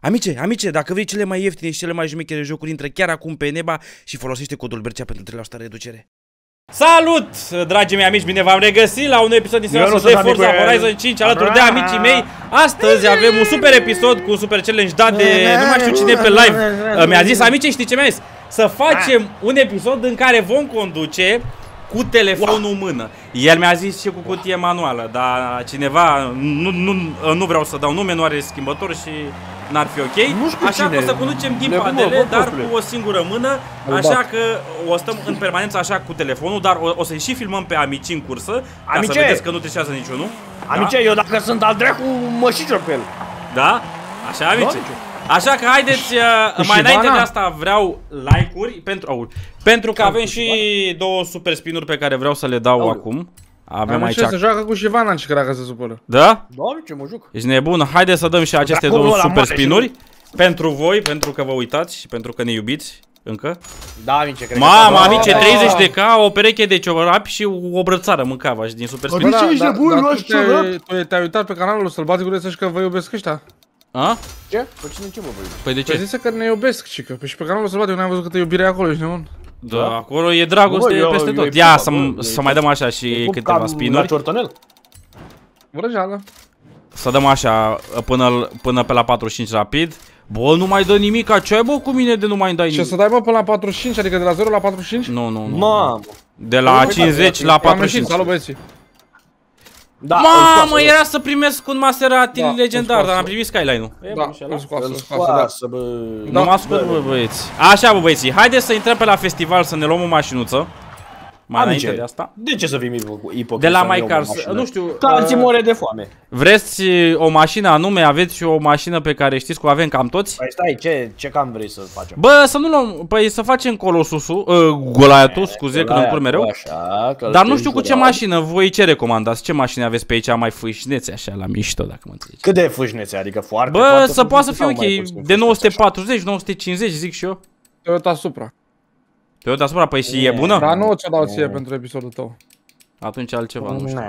Amice, dacă vrei cele mai ieftine și cele mai șmechere jocuri, intră chiar acum pe Neba și folosește codul Bercea pentru 3% reducere. Salut, dragii mei amici, bine v-am regăsit la un episod din serialul de Forza Horizon 5 alături de amicii mei. Astăzi avem un super episod cu un super challenge dat de nu mai știu cine pe live. Mi-a zis, amice, știi ce mi-a zis? Să facem un episod în care vom conduce cu telefonul în mână. El mi-a zis și cu cutie manuală, dar cineva, nu vreau să dau nume, nu are schimbător și n-ar fi ok. Așa că o să conducem din padele, dar cu o singură mână. Așa că o stăm în permanență așa cu telefonul, dar o să și filmăm pe amicii în cursă, ca să vedeți că nu trișează niciunul. Amice, eu dacă sunt al dracu, mă și pe el. Da? Așa, amice. Așa că haideți, mai înainte de asta vreau like-uri pentru că avem și două super spin-uri pe care vreau să le dau acum. Avem aici. Se joacă cu Șivana și cred că se supără. Da? Da, amice, mă joc. Ești nebun? Haideți să dăm și aceste două super spin-uri pentru voi, pentru că vă uitați și pentru că ne iubiți încă. Da, amice, cred că... Mamă, amice, 30 de K, o pereche de ciorapi și o brățară mâncava și din super spin. Amice, ești nebun, luați ciorapi? Tu te-ai uitat pe canalul Sălbaticului să-și că vă iubesc ăștia? A? Ce? Păi cine ce mă vă iubesc? Păi de ce? Păi zise că ne iubesc, cică. Păi și pe canalul Sălbatic n-am văzut câtă iubire acolo, ești nebun? Da, acolo e dragoste peste tot. Ia să mai dăm așa și câteva spin-uri. Vrăjeală. Să dăm așa până pe la 45 rapid. Bă, nu mai dă nimica, ce ai bă cu mine de nu mai dai nimic? Ce să dai bă până la 45, adică de la 0 la 45? Nu. Mamă. De la 50 la 45. Salut băieții. Da, mamă, era să primesc un Maserati legendar, dar am primit Skyline-ul. Da, îl scoasă, bă. Nu mă ascult, bă, băieți. Așa, bă, băieții, haideți să intrăm pe la festival să ne luăm o mașinuță. Mai înainte de asta. De ce să fim ipocriți? De la MyCars, nu știu. Alții more de foame. Vreți o mașină anume? Aveți și o mașină pe care știți că o avem cam toți? Păi stai, ce cam vrei să facem? Bă, să nu luăm, păi să facem Colossusul, Goliathul, scuze că îmi curg mereu. Dar nu știu cu ce mașină, voi ce recomandați? Ce mașini aveți pe aici mai fâșnețe așa la mișto, dacă mă înțelegi? Cât de fâșnețe? Adică foarte, bă, să poată să fie ok, de 940, 950 zic și eu. Toyota Supra. Toyota Supra, păi și e bună? Dar nu ți-o dau ție pentru episodul tău. Atunci altceva, nu știu.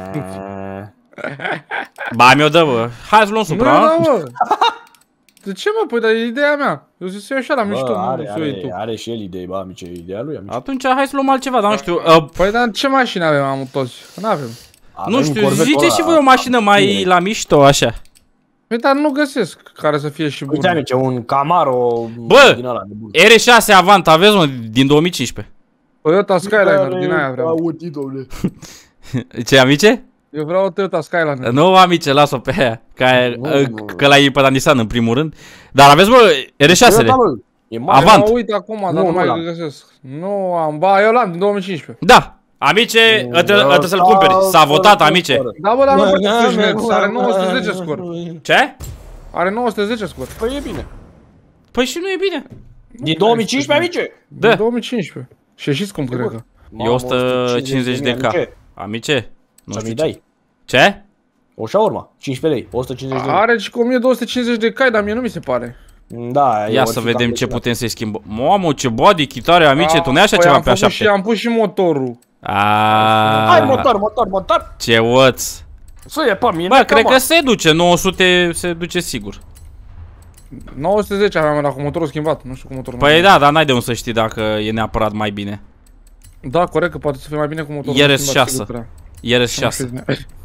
Ba, mi-o dă, bă. Hai să luăm Supra. Nu, bă. De ce, mă? Păi, dar e ideea mea. Eu zic să iau așa la mișto, are și el idei, bă, amice, ideea lui, amice. Atunci hai să luăm altceva, dar nu știu. Păi, dar ce mașini avem, am toți? N-avem. Nu știu, ziceți și voi o mașină mai la mișto, așa. Păi, dar nu găsesc care să fie și bună. Uite, amice, un Camaro. Bă, R6 Avant, aveți mă, din 2015. Toyota Skyliner, din aia vreau. Ce, amice? Eu vreau o Toyota Skyliner. Nu, amice, las-o pe aia. Că l-ai pe la Nissan în primul rând. Dar aveți, bă, R6-le. Avant. Uite acum, dar nu mai găsesc. Nu am, ba, eu l-am din 2015. Da. Amice, trebuie să-l cumperi. S-a votat, amice. Da, bă, dar nu pot. Are 910 scor. Ce? Are 910 scor. Păi e bine. Păi și nu e bine. Din 2015, amice? Da. Din 2015. Și ieșiți cum cred că. E 150 de K. Amice? Nu știu. Dai. Ce? O șaurma, 15 lei, 150 de lei. Are și cu 1250 de cai, dar mie nu mi se pare. Da, ia să vedem ce putem să-i schimbăm. Mamă, ce body, chitare, amice, tu nu ai așa ceva pe așa. Și am pus și motorul. Hai, motor. Ce oț. Să e pe mine. Bă, cred că se duce, 900 se duce sigur. 910 aveam la cu motorul schimbat, nu știu cu motorul. Păi da, dar n-ai de unde să știi dacă e neapărat mai bine. Da, corect, că poate să fie mai bine cu motorul RS6. RS6.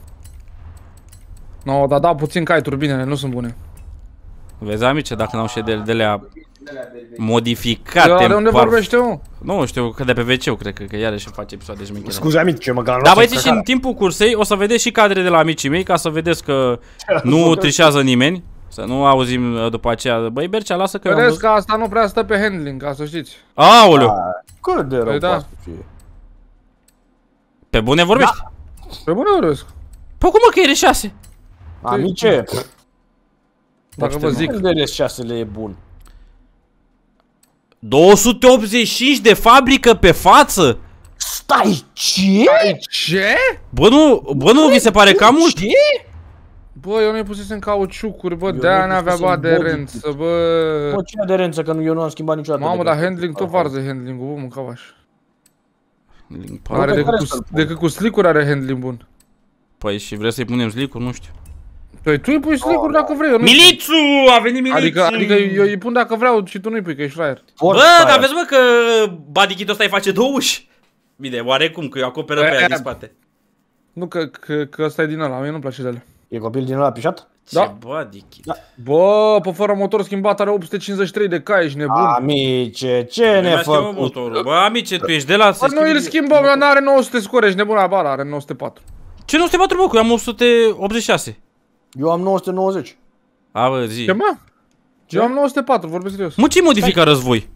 No, dar da, puțin cai, turbinele nu sunt bune. Vezi, amice, dacă n-au și de alea modificate. De unde vorbește, mă? Nu știu, că de pe WC-ul, cred că iarăși face episoade șmechere. Scuze, amice, măcar. Da, băieți, și în timpul cursei o să vedeți și cadre de la amicii mei, ca să vedeți că nu trișează nimeni. Să nu auzim după aceea, băi, Bercea, lasă că... Vedeți că asta nu prea stă pe handling, ca să știți. Aoleu! Cât de rău poate fi? Pe bune vorbești? Pe bune vorbesc. Păi cum mă că e R6? Amice! Dacă vă zic. De R6-le e bun. 285 de fabrică pe față? Stai, ce? Ce? Bă, nu vi se pare cam mult? Ce? Bă, eu nu-i pusesem cauciucuri, bă, de-aia n-avea bă aderență, bă. Bă, ce aderență, că eu nu am schimbat niciodată. Mamă, dar handling, tot varză handling-ul, bă, mâncavaș. Are decât cu slick-uri are handling bun. Păi și vrei să-i punem slick-uri? Nu știu. Păi tu îi pui stick-uri dacă vrei, eu nu. Milițu! A venit Milițu! Adică eu îi pun dacă vreau și tu nu-i pui, că ești fraier. Bă, dar vezi mă că bodykitul ăsta îi face 2 uși. Bine, oarecum, că eu acoperă pe aia din spate. Nu, că ăsta e din ăla, mie nu-mi place de ele. E copil din ăla pișat? Ce bodykit? Bă, pe fără motor schimbat are 853 de cai, ești nebun. Amice, ce ne făcut? Bă, amice, tu ești de la... Bă, noi îl schimbăm, n-are 900 score, ești nebun la bara, are 904. Ce 904, bă, că eu am 186. Eu am 990. A, bă, zi. Ce, mă? Eu am 904, vorbesc serios. Mă, ce modifica Răzvoi?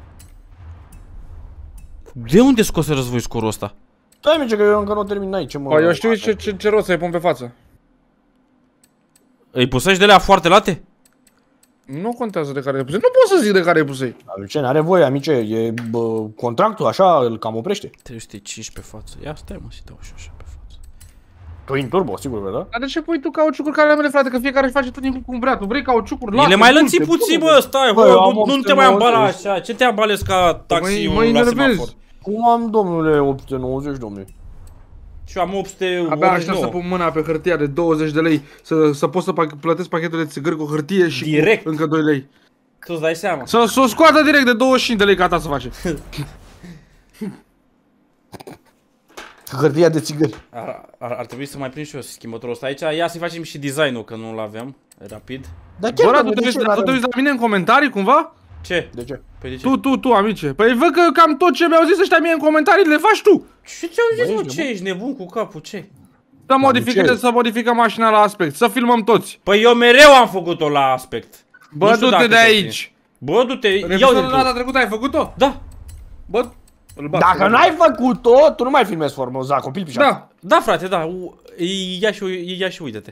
De unde scoase Răzvoi scorul ăsta? Stai, mice, că eu încă nu termin aici, mă. Bă, eu știu ce rost să-i pun pe față. Îi pusăși de alea foarte late? Nu contează de care e pusei, nu pot să zic de care e pusei. Ce n-are voie, amice, e contractul, așa, îl cam oprește. 305 pe față. Ia stai, mă, și dau și așa pe față. Twin turbo, sigur, da? Dar de ce pui tu cauciucuri care mele, frate, că fiecare își face tot timpul cum vrea. Tu vrei cauciucuri late, Le mai lănții puțin, bă, stai, nu te mai ambala așa. Ce te ambalezi ca taxiul la semafor? Cum am, domnule, 890, domnule? Și eu am 889. Abia aștept să pun mâna pe hârtia de 20 de lei, să pot să plătesc pachetul de țigări cu hârtie și direct. Cu încă 2 lei. Tu-ți dai seama. Să o scoată direct de 25 de lei, gata să face. Hârtia de țigări. Ar trebui să mai prind și eu schimbătorul ăsta aici. Ia să-i facem și design-ul, că nu-l aveam. Rapid. Dar chiar, bă, tu te uiți la mine în comentarii, cumva? Ce? De ce? Păi de ce? Tu, amice. Păi văd că cam tot ce mi-au zis ăștia mie în comentarii le faci tu. Ce ți-au zis, mă? Ce? Ești nebun cu capul? Ce? Să modificăm mașina la aspect, să filmăm toți. Păi eu mereu am făcut-o la aspect. Bă, du-te de aici. Bă, du-te, iau de data trecută ai făcut-o? Da. Bă, dacă n-ai făcut-o, tu nu mai filmezi Formosa, copil pișat. Da. Da, frate, da. Ia și uite-te.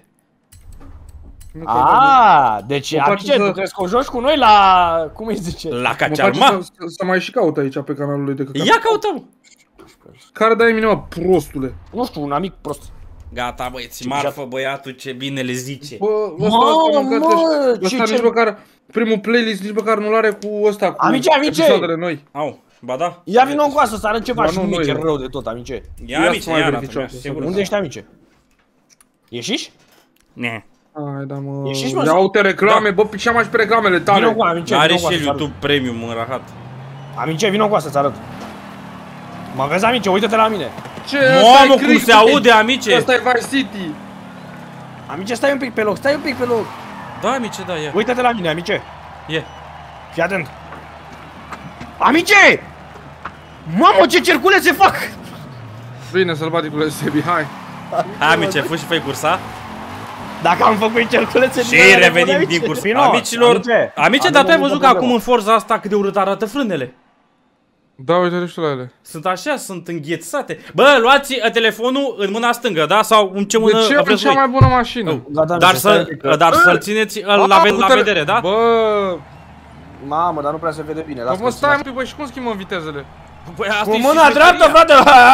Aaa, deci amice, tu crezi că o joci cu noi la... cum îi zice? La Cacealma? Să mai și caut aici pe canalul lui de căcat. Ia căutăm! Care dai mine, mă, prostule? Nu știu, un amic prost. Gata, băieți, marfă, băiatul, ce bine le zice. Bă, ăsta nici măcar, primul playlist nici măcar nu-l are cu ăsta, cu episoadele noi. Au, ba da. Ia vino în coasă să arăt ceva și mice rău de tot, amice. Ia amice, ia arată, sigur. Unde ești, amice? Ieșiși? Ne. Hai, da, mă. Ia uite reclame, bă, pișea mai și pe reclamele tale. Vino cu amice, are și YouTube Premium în rahat. Amice, vino cu asta, ți arăt. Mă vezi, amice, uite-te la mine. Ce? Mamă, cum se aude, amice. Ăsta e Vice City. Amice, stai un pic pe loc, stai un pic pe loc. Da, amice, da, ia. Uite-te la mine, amice. Ie. Fii atent. Amice! Mamă, ce cerculețe fac! Bine, sălbaticule Sebi, hai. Hai, amice, fă și fă-i cursa. Dacă am făcut cerculețe și revenim din curs. Amicilor, amice, dar tu ai văzut că acum în Forza asta cât de urât arată frânele? Da, uite și la ele. Sunt așa, sunt înghețate. Bă, luați telefonul în mâna stângă, da? Sau în ce mână vreți voi? De ce? E cea mai bună mașină. Dar să-l țineți la vedere, da? Bă! Mamă, dar nu prea se vede bine. Bă, stai un pic, bă, și cum schimbăm vitezele? Cu mâna dreaptă, frate!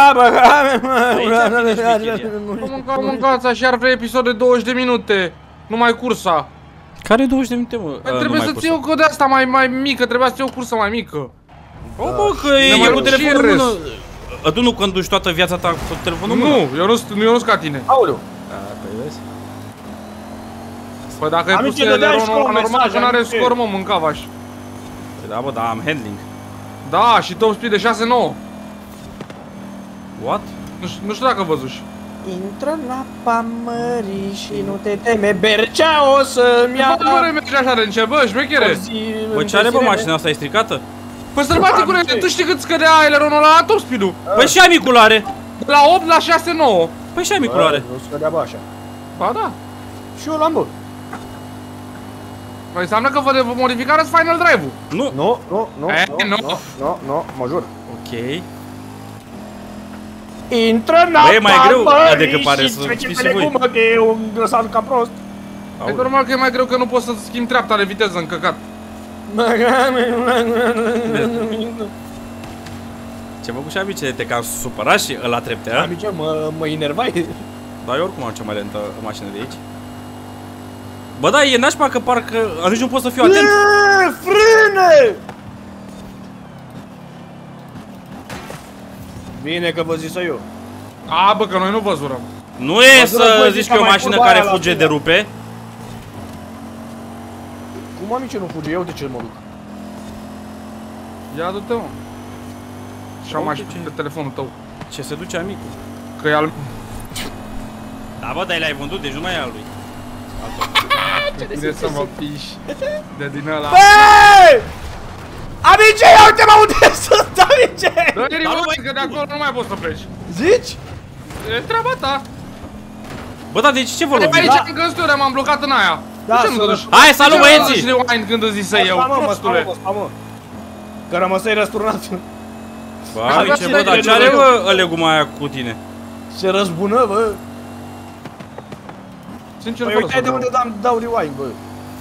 Cum mâncați așa ar vrea episod de 20 de minute, numai cursa. Care 20 de minute, mă? Trebuie să-ți iei o codă asta mai mică, trebuia să-ți iei o cursă mai mică. O, bă, că e cu telefonul în mână. Tu nu conduci toată viața ta cu telefonul în mână? Nu, eu nu sunt ca tine. Aoleu! Păi vezi? Păi dacă ai pus Eleronul normal, că n-are scor, mă, mâncava-și. Păi da, bă, da, am handling. Da, și top speed de 6-9. What? Nu știu dacă văzuși. Intră în apa mării și nu te teme, Bercea o să-mi ia... Bă, nu merge așa de încet, bă, șmechere. Bă, ce are, bă, mașina asta, e stricată? Păi sălbaticule, tu știi cât scădea aileronul la top speed-ul? Păi și amicul are. De la 8 la 6-9. Păi și amicul are. Nu scădea, bă, așa. Ba da. Și eu l-am, bă. Păi înseamnă că vă modificarea Final Drive-ul. Nu. Nu, mă jur. Ok. Intră în apa mai greu decât pare și să trece fiți pe și voi. legumă, că e un grăsan ca prost. E normal că e mai greu că nu poți să schimbi treapta de viteză în căcat. Ce făcut și amicele, te cam supărat și ăla trepte, a? Amice, mă enervai. Dar eu oricum am cea mai lentă mașină de aici. Bă, da, e nașpa că parcă nici nu pot să fiu atent. Frâne! Bine că vă zis eu. A, bă, că noi nu vă zurăm. Nu e să zici că e o mașină care fuge de rupe. Cum amice nu fuge? Eu de ce mă duc? Ia du-te, mă. Și-am mai pe telefonul tău. Ce se duce amicul? Că e al... Da, bă, dar l-ai vândut, deci nu mai e al lui. Bine să mă piși de din ăla. Băi! Amice, ia uite-mă unde sunt, amice! Dă-i rewind, că de acolo nu mai poți să pleci. Zici? E treaba ta. Bă, dar deci ce vă loviți? Aici am găstură, m-am blocat în aia. Da, de ce nu duci? Hai, salut băieții! Și rewind când îți zise eu, prostule. Mă. Că rămăsai răsturnat. Bă, amice, bă, dar ce are, bă, ăleguma aia cu tine? Se răzbună, bă. Sincer, Păi uite de unde dau rewind, bă.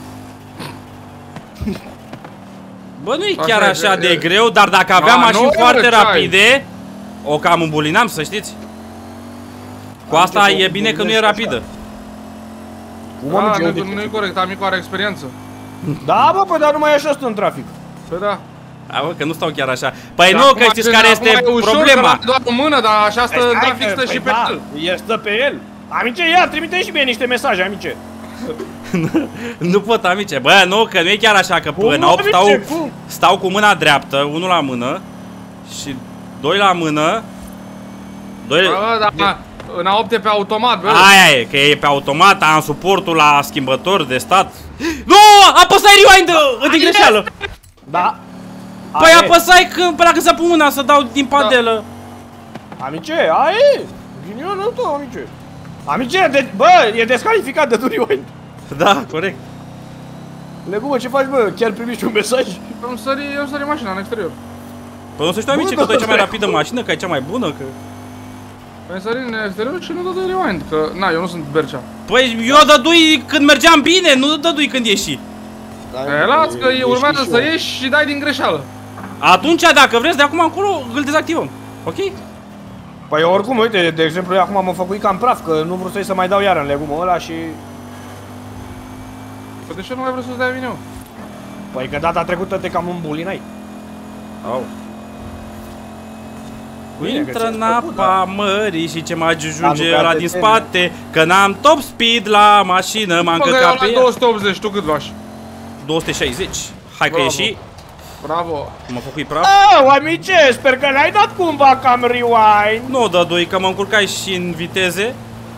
Bă, nu e chiar așa de greu, dar dacă aveam mașini foarte rapide, o cam îmbulinam, să știți. Cu asta e bine că nu e rapidă. Da, nu e corect, amicul are experiență. Da, bă, păi dar nu mai așa stă în trafic. Păi da. A, bă, că nu stau chiar așa. Păi nu, că știți care este problema. Doar o mână, dar așa stă în trafic, stă și pe el. El stă pe el. Amice, ia, trimite și mie niște mesaje, amice. Nu pot, amice. Bă, nu, că nu e chiar așa, că până 8 stau cu mâna dreaptă, unul la mână și doi la mână. Doi... Bă, da, în a 8 e pe automat, bă. Aia e, că e pe automat, am suportul la schimbător de stat. Nu, apăsai rewind de greșeală. Da. Păi apăsai până când să pun mâna să dau din padelă. Amice, aia e. Ghinionul tău, amice. Amice, bă, e descalificat de rewind. Da, corect. Legumă, ce faci, bă? Chiar primiți un mesaj? Eu sări mașina în exterior. Păi nu să știu, amice, că tu ai cea mai rapidă mașină, că ai cea mai bună, că... Păi sări în exterior și nu dădui rewind, că, na, eu nu sunt Bercea. Păi eu dădui când mergeam bine, nu dădui când ieși. E, las că urmează să ieși și dai din greșeală. Atunci, dacă vreți, de acum încolo, îl dezactivăm. Ok? Păi oricum, uite, de exemplu, eu acum m-am făcut cam praf, că nu vreau să mai dau iară în legumul ăla și... Păi de ce nu mai vreau să-ți dai vineu? Păi că data trecută te cam îmbulinai. Au. Intră în apa mării și ce mă ajunge ăla din spate, că n-am top speed la mașină, m-am căcat pe ea. 280, tu cât faci? 260. Hai că ieși. Bravo. M-a făcut praf. Oh, amice, sper că n-ai dat cumva cam rewind. Nu dădui, că mă încurcai și în viteze.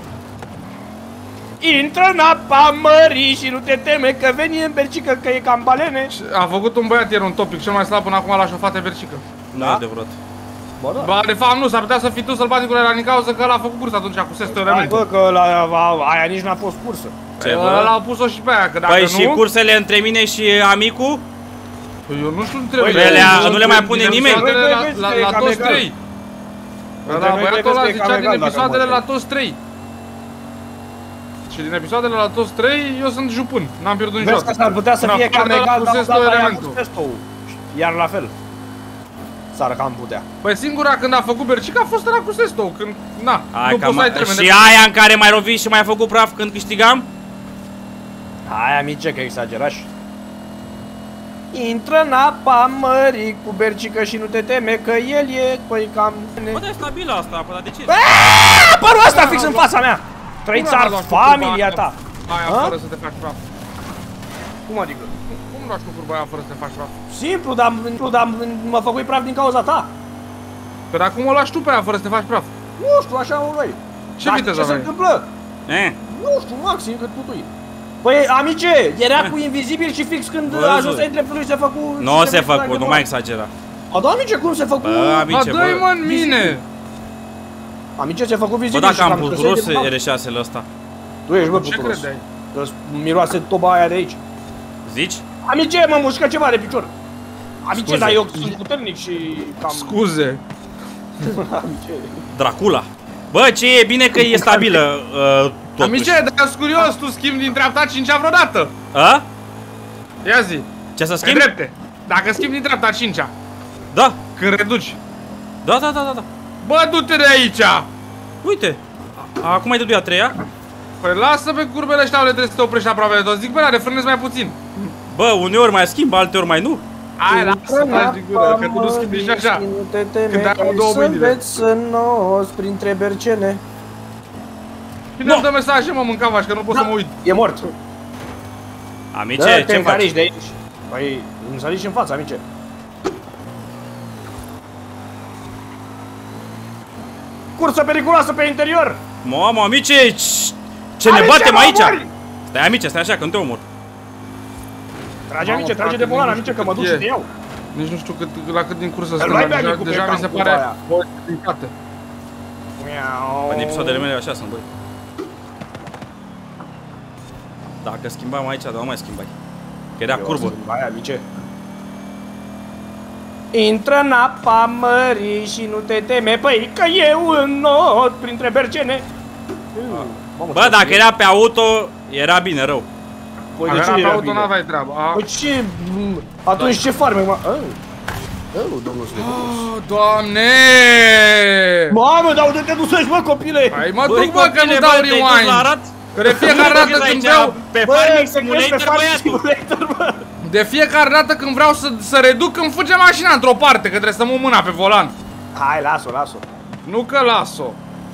Intră în apa mării și nu te teme că veni în Bercică, că e cam balene. A făcut un băiat ieri un topic, cel mai slab până acum la șofate Bercică. Nu e adevărat. Ba, de fapt nu, s-ar putea să fii tu sălbaticul ăla din cauză că ăla a făcut cursă atunci cu sextul elementul. Bă, că aia nici n-a fost cursă. Ăla a pus-o și pe aia, că dacă păi nu... și cursele între mine și amicul? Păi eu nu știu între mine. Nu le mai pune nimeni? La toți trei. Da, băiatul ăla zicea din episoadele la toți trei. Și din episoadele la toți trei, eu sunt jupân, n-am pierdut niciodată. Vezi că s-ar putea să fie cam egal, dar cu testul. Iar la fel. S-ar cam putea. Păi singura când a făcut Bercica a fost ăla cu Sesto, când, na, nu poți să ai termen de... Și aia în care m-ai lovit și m-ai făcut praf când câștigam? Hai, amice, că exagerași. Intră în apa mării cu Bercică și nu te teme că el e, păi cam... Bă, dar e stabilă asta, dar de ce? Aaaa, părul ăsta fix în fața mea! Trăiți ar familia ta! Aia fără să te faci praf. Cum adică? Cum lași cu curba aia fără să te faci praf? Simplu, dar mă făcui praf din cauza ta. Păi dar cum o lași tu pe aia fără să te faci praf? Nu știu, așa o luai. Ce viteză aveai? Ce se întâmplă? Nu știu, maxim cât putui. Păi, amice, era cu invizibil și fix când a ajuns să intre lui se făcu... Nu se făcu, nu mai exagera. A, da, amice, cum se făcu? Bă, amice, bă. Dă-i mă în mine! Amice, se făcu vizibil. Bă, dacă am pus rost R6-le ăsta. Tu ești, bă, ce credeai? Că miroase toba aia de aici. Zici? Amice, mă mușcă ceva de picior. Amice, dar eu sunt puternic și cam... Scuze. Amice. Dracula. Bă, ce e bine că e stabilă, totuși. Amice, dar eu sunt curios, tu schimbi din dreapta 5-a vreodată? A? Ia zi. Ce să Pe schimbi? drepte. Dacă schimbi din dreapta 5-a. Da. Când reduci. Da. Bă, du-te de aici! Uite. Acum ai dăduit a treia? Păi lasă pe curbele ăștia, le trebuie să te oprești aproape de tot. Zic, bă, la refrânezi mai puțin. Bă, uneori mai schimb, alteori mai nu. Hai, lasă, taci din gură, că tu nu schimbi nici așa. Când ai două mâinile. Sănos printre bercene. Bine, îmi dă mesaje, mă, mâncavaș, că nu pot să mă uit. E mort. Amice, ce faci? De aici. Păi, îmi sări și în față, amice. Cursă periculoasă pe interior! Mamă, amice, ce ne batem aici? Stai, amice, stai așa, că nu te omor. Trage, amice, trage de volan, amice, că mă duc și te iau. Nici nu știu la cât din cursă sunt, deja mi se pare complicată. În episoadele mele așa sunt, băi. Dacă schimbam aici, dar nu mai schimbai. Că era curbă. Aia, amice. Intră în apa mării și nu te teme, păi, că eu înnot printre bercene. Bă, dacă era pe auto, era bine, rău. Păi de ce era era pe auto, bine? n-aveai treabă. Păi ce? Atunci ce farme, mă? Domnul Doamne! Mamă, dar unde te ducești, mă, copile? Hai mă duc, bă, că nu dau rewind. Că de fiecare dată când vreau... Pe Farming Simulator, bă! De fiecare dată când vreau să reduc, îmi fuge mașina într-o parte, că trebuie să mă mâna pe volan. Hai, las-o, las-o. Nu că las-o.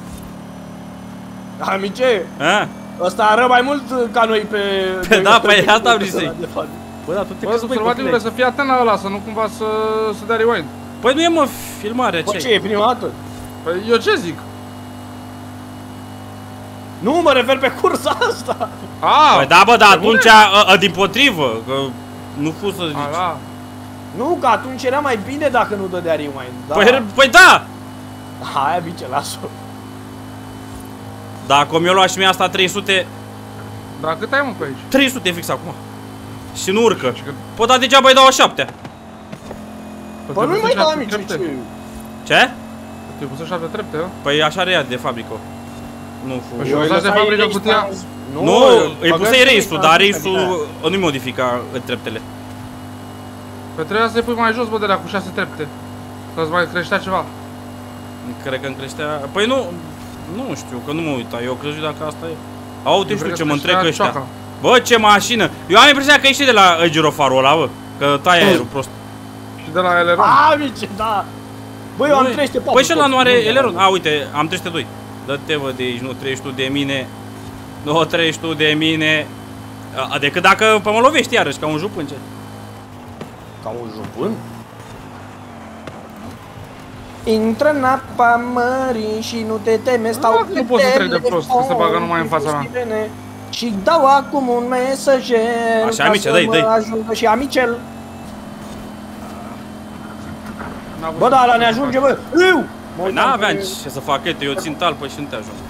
Amice, a? ăsta ară mai mult ca noi pe... Da, păi asta vrei să-i. Bă, dar tu te crezi, băi, băi, să fie atent la ăla, să nu cumva să dea rewind. Păi nu e, mă, filmarea Bă, ce e, prima dată? Păi eu ce zic? Nu, mă refer pe cursa asta. Păi da, bă, dar atunci, dimpotrivă, că nu fost să zici. Nu, că atunci era mai bine dacă nu dădea rewind. Păi da! Hai, amice, las-o. Dacă mi-o lua și mie asta 300... Da, cât ai, mă, pe aici? 300 fix acum. Și nu urcă. Păi da, degeaba îi dau a 7-a. Păi nu-i mai dau, amice, ce? Ce? Te-ai pus 7 trepte, hă? Păi așa rea de fabrică. Nu fu. Păi lăsai de fabrică cutia? Nu, îi pusei race-ul, dar race-ul nu-i modifica treptele. Păi trebuia să-i pui mai jos, bă, de la cu 6 trepte. Să-ți mai creștea ceva. Cred că îmi creștea... Păi nu știu, că nu mă uita, eu crezut dacă asta e. Au, te știu ce mă întrec ăștia. Bă, ce mașină! Eu am impresia că ești de la girofarul ăla, bă. Că taie aerul prost. Și de la Eleron. Amice, da! Bă, eu am 304. Păi și ăla nu are Eleron. A, uite, am 302. Dă-te, bă, de aici, nu treci tu de mine. Nu treci tu de mine. Decât dacă mă lovești iarăși, ca un jupân, ce? Ca un jupân? Intră în apa mării și nu te teme, stau nu pot să trec de prost, că se bagă numai în fața mea. Și dau acum un mesager. Așa, amice, dă-i. Ajungă și amicel. Bă, da, ăla ne ajunge, bă. Păi n-aveam ce să fac, eu țin talpă și nu te ajung.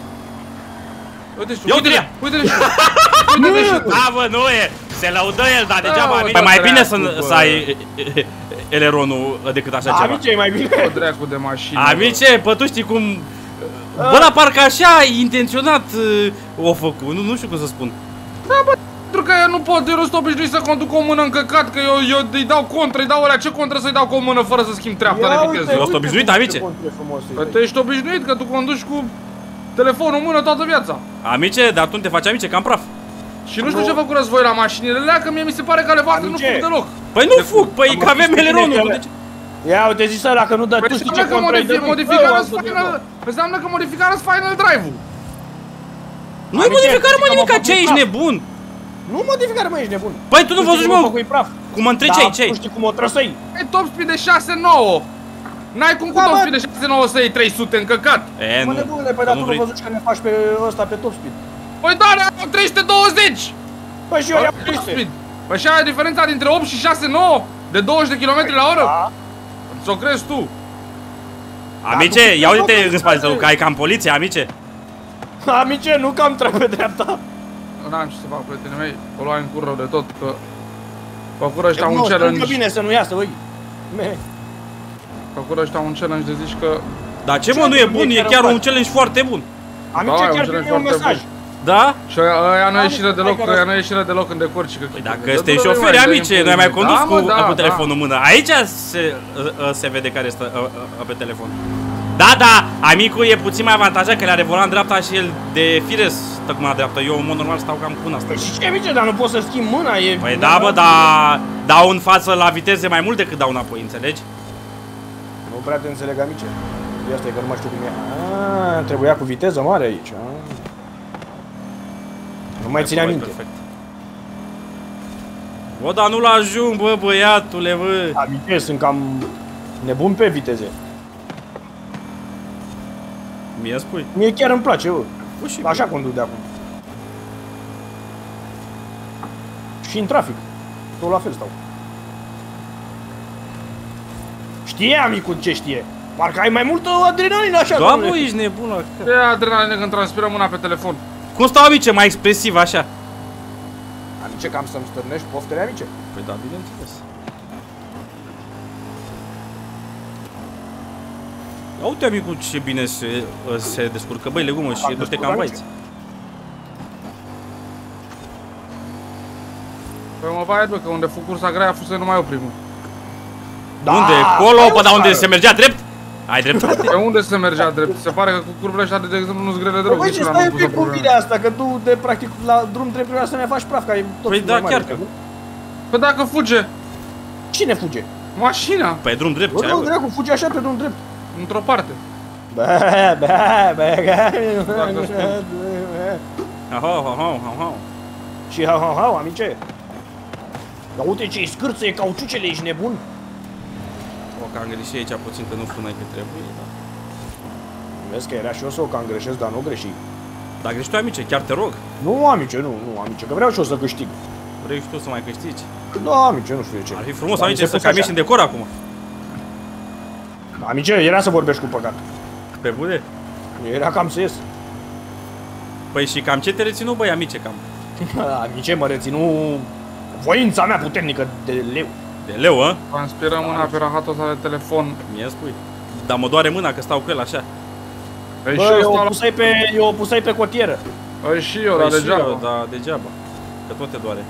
Uite-le, uite-le și tu. Da, bă, nu e. Se laudă el, dar degeaba. Păi mai bine să ai eleronul decât așa ceva. Amice, e mai bine. O dracu de mașină. Amice, pă, tu știi cum... Bă, dar parcă așa, intenționat o făcut, nu știu cum să spun. Da, bă, pentru că eu nu pot, eu nu sunt obișnuit să conduc o mână încăcat, că eu îi dau contră, îi dau alea, ce contră să-i dau cu o mână fără să schimb treapta de viteză? Eu sunt obișnuit, amice. Păi tu ești obișnuit că tu conduci cu telefonul în mână toată viața. Amice, dar tu te faci amice, cam praf. Și nu știu ce făcurați voi la mașinile alea, că mie mi se pare că ale voastre nu fug deloc. Păi nu fug, păi că avem eleronul. Ia uite, zici ăla că nu dă, tu știi ce contră. Înseamnă că modificarea-s Final Drive-ul. Nu e modificare, mă, nimica, ce ești nebun? Nu modificare, mă, ești nebun. Păi tu nu văzuși, mă, cum mă întreceai, ce-ai? Nu știi cum o trăsăi. E top speed de 6-9. N-ai cum cu top speed de 6-9 să iei 300 încăcat. Mă, nebunule, păi dar tu nu văzuși că ne faci pe ăsta, pe top speed. Păi da, am 320. Păi și eu i-am 300. Păi și aia e diferența dintre 8 și 6-9? De 20 de km la oră? Ți-o crezi tu? Amice, ia uite în spate tău, că ai cam poliție, amice. Amice, nu cam trec pe dreapta. N-am ce să fac, prietenii mei, o luai în cur rău de tot, că făcură ăștia un challenge. Nu, bine să nu iasă, băi. Făcură ăștia un challenge de zici că... Dar ce, mă, nu e bun, e chiar un challenge foarte bun. Amice, chiar primi un mesaj. Da? Și aia nu ieșire deloc, ăia nu ieșire deloc în decurci. Păi dacă ăsta e șoferi, amice, noi ai mai condus cu telefonul în mână. Aici se vede care este pe telefon. Da, da, amicul e puțin mai avantajat că le are volan dreapta și el de fire stă cu mâna dreaptă. Eu în mod normal stau cam cu una asta. Și ce, amice, dar nu poți să schimbi mâna, e... Păi da, bă, dar dau în față la viteze mai mult decât dau înapoi, înțelegi? Nu prea te înțeleg, amice. Asta e că nu mai știu cum e. Trebuia cu viteză mare aici. Nu mai ține aminte. Bă, dar nu-l ajung, bă, băiatule, bă. Amice, sunt cam nebun pe viteze. Mie spui? Mie chiar îmi place, bă. Așa conduc de acum. Și în trafic. Tot la fel stau. Știe amicul ce știe. Parcă ai mai multă adrenalină așa, doamne. Da, bă, ești nebun. Ce adrenalină când transpirăm mâna pe telefon? Cum stau, amice, mai expresiv așa? Amice, cam să-mi stârnești poftele, amice? Păi da, bineînțeles. Ia uite, amicul, ce bine se descurcă, băi, legumă, și du-te cam băiți. Păi mă vai, bă, că unde fu cursa grea a fost să nu mai oprim. Da, unde? Colo? Pă, dar unde se mergea drept? Ai dreptate. Pe unde se mergea drept? Se pare că cu curbele ăștia, de exemplu, nu-s grele de rău. Păi ce stai un pic cu mine asta, că tu, de practic, la drum drept vreau să ne faci praf, că e tot păi da, chiar că. Păi dacă fuge. Cine fuge? Mașina. Păi drum drept, ce ai, bă? Dracu, fuge așa pe drum drept. Într-o parte. Bă. Și ha, amice. Dar uite ce-i scârță, e cauciucele, ești nebun? O, că am greșit aici puțin, că nu frânai cât trebuie, da. Vezi că era și eu să o cam greșesc, dar nu greși. Dar greși tu, amice, chiar te rog. Nu, amice, nu, amice, că vreau și eu să câștig. Vrei și tu să mai câștigi? Da, amice, nu știu de ce. Ar fi frumos, amice, să cam ieși în decor acum. Amice, era să vorbești cu păcat. Pe bune? Era cam să ies. Păi și cam ce te reținu, băi, amice, cam? Amice, mă reținu voința mea puternică de leu. De leu, a? Transpirăm mâna pe rahatul ăsta de telefon. Mie spui. Dar mă doare mâna că stau cu el așa. Păi bă, eu o pusai pe cotieră. Păi și eu, dar degeaba. Da, degeaba. Că tot te doare.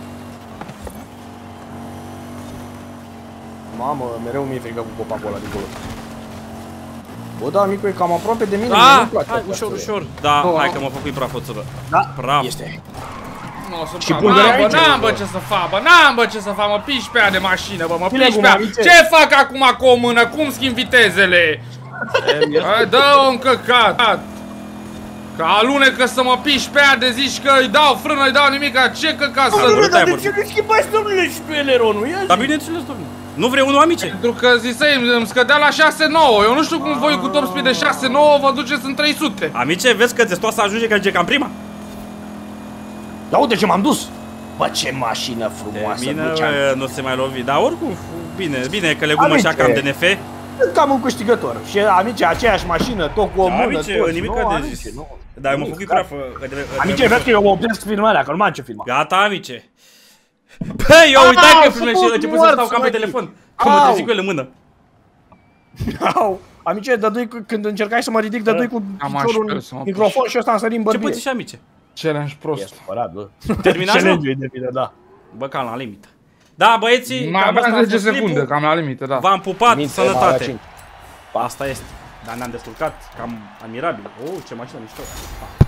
Mamă, mereu mi-e frică cu copacul ăla dincolo. Bă, da, amicu, e cam aproape de mine, nu-mi place. Hai, ușor, ușor. Da, hai că mă făcui prafoțură. Da, praf. este. Și n-am bă ce să fac, bă, n-am bă ce să fac, mă piși pe aia de mașină, bă, mă piși pe aia. Ce fac acum cu o mână? Cum schimb vitezele? Dă-o încăcat. Că alunecă să mă piși pe aia de zici că îi dau frână, îi dau nimica, ce căcat să... Dom'le, dar de ce nu schimbați, domnule, și pe eleronul? Dar bineînțeles, domnule. Nu vrei unul, amice? Pentru că zisei, îmi scădea la 6-9, eu nu știu cum voi cu top speed de 6-9 vă duceți în 300. Amice, vezi că ți-e să ajunge că cam prima? Da, uite ce m-am dus! Bă, ce mașină frumoasă! De mine, nu se mai lovi, dar oricum, bine că legumă așa cam DNF. Cam un câștigător. Și amice, aceeași mașină, tot cu o mână, amice, tot. Nimic de zis. Dar eu mă făcut prafă. Amice, vezi că eu opresc filmarea, că nu mai am ce filma. Gata, amice. Băi, eu uitai că filmez și început să stau cam pe telefon. Că mă trezi cu el în mână. Au, amice, dădui când încercai să mă ridic, dădui cu piciorul în microfon și ăsta am sărit în bărbie. Ce puți și, amice? Challenge prost. E supărat, bă. Terminați, challenge-ul de mine, da. Bă, cam la limită. Da, băieții, mai aveam 10 secunde, cam la limită, da. V-am pupat, sănătate. Asta este. Dar ne-am descurcat, cam admirabil. Oh, ce mașină mișto.